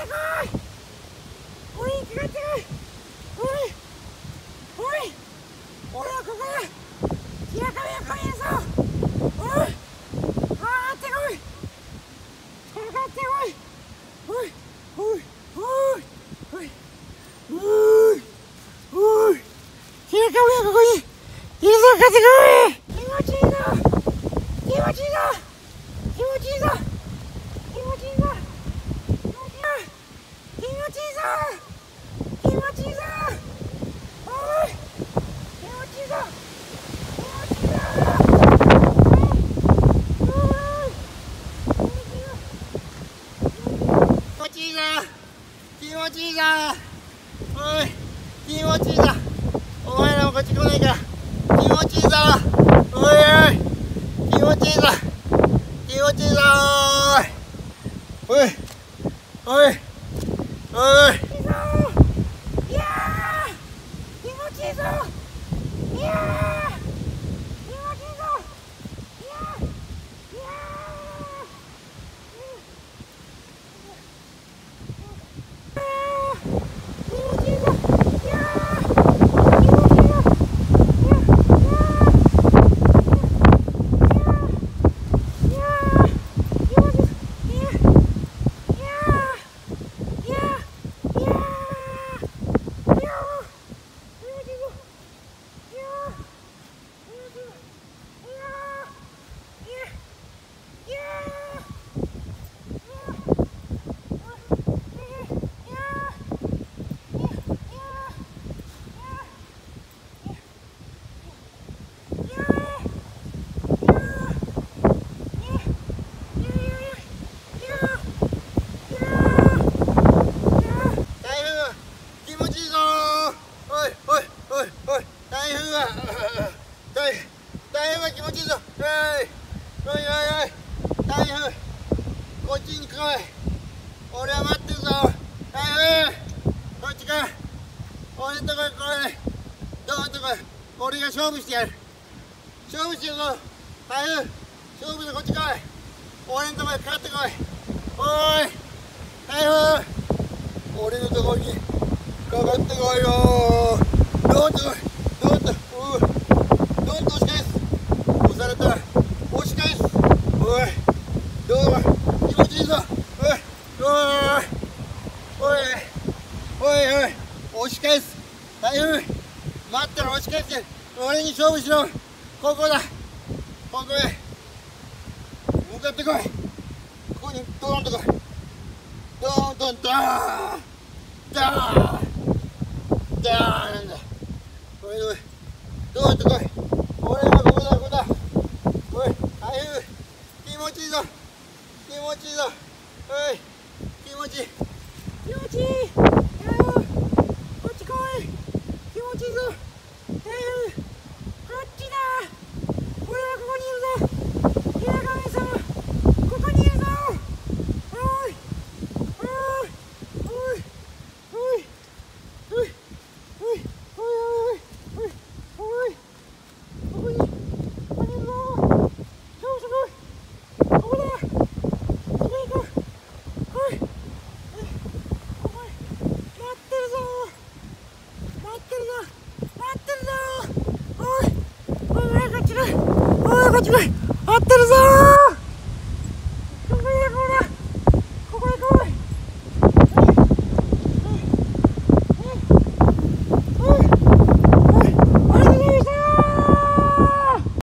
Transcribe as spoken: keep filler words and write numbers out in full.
ってこい。おい、かかってこい。おい、おい、俺はここだ。平壁は来ねえぞ。おい、かかってこい。かかってこい。おい、おい、おい、おい、おい、おい、平壁はここにいいぞ、かかってこい。気持ちいいぞ。気持ちいいぞ。気持ちいいぞ。気持ちいいぞ。気持ちいいぞ。気持ちいいぞ。おい、気持ちいいぞ。気持ちいいぞ。気持ちいいぞ。気持ちいいぞ。おい、気持ちいいぞ。お前らもこっち来ないか。気持ちいいぞ。おいおい、気持ちいいぞ。気持ちいいぞ。おいおいおい、いやー、気持ちいいぞ。いやー、気持ちいいぞ。いやー、いやー、気持ちいいぞ。いやー、気持ちいいぞ。台風が気持ちいいぞ。おいおいおいおい、台風こっちに来い。俺は待ってるぞ。台風こっち来い。俺んとこに来い。どうんとこい。俺が勝負してやる。勝負してるぞ。台風勝負でこっち来い。俺んとこにかかってこい。おい台風、俺のとこにかかってこいよ。どんとこい。どんとおい、どんと押し返す。押されたら押し返す。おいどうも気持ちいいぞ。おいおいおいおいおい、押し返す。台風待ったら押し返して、俺に勝負しろ。ここだ。ここへ向かってこい。ここにドーンとこい。ドーンドンドーンドーンドーンなんだ。おいおいドーンとこい。俺はここだここだ。おい台風気持ちいいぞ。気持ちいいぞ。おい気持ちいい。